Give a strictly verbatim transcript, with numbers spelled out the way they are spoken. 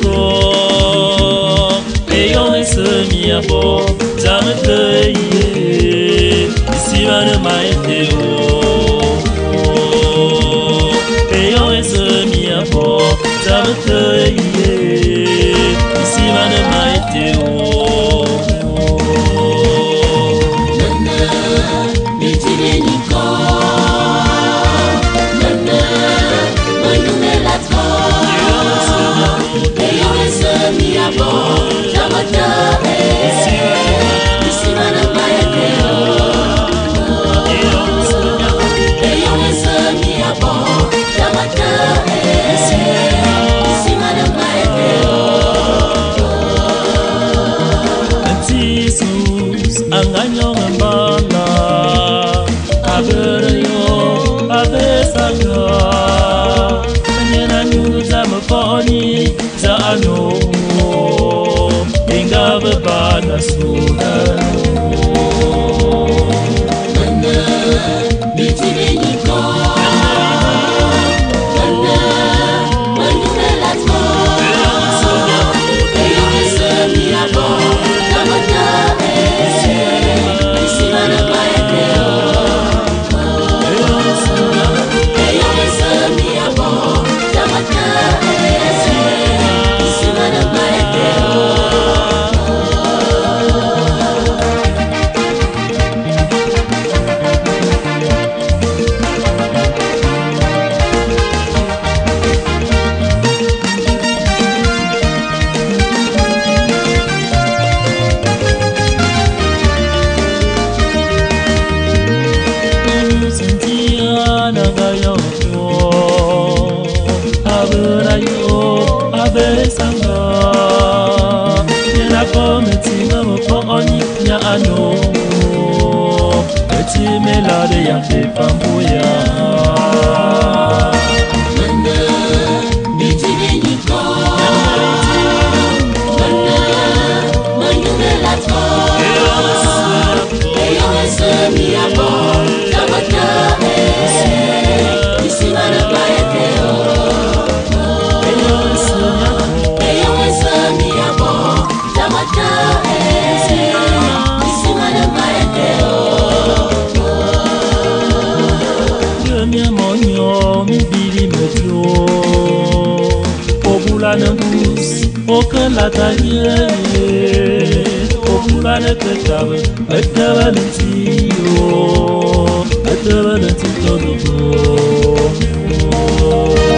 ko Eyon esemi abo Jamete ye Isimane maete o Eyon esemi abo Jamete ye Isimane maete o Anganyo ngambala Abere yo Abesanga Nyena nyuza mfoni Za ano Inga bebana sudano Nana Bitile niko Nana Manume latmo Eyo esemi abo Tamata Abesanga Nyena kometinga moponi nya ano Eti melade ya pepambuya Nana Bitile niko Nana Manume latmo Eyo esemi abo Tamata Isimane maete o Okala tanye Okula ne ketabe Etaba ntiyo Etaba ntiyo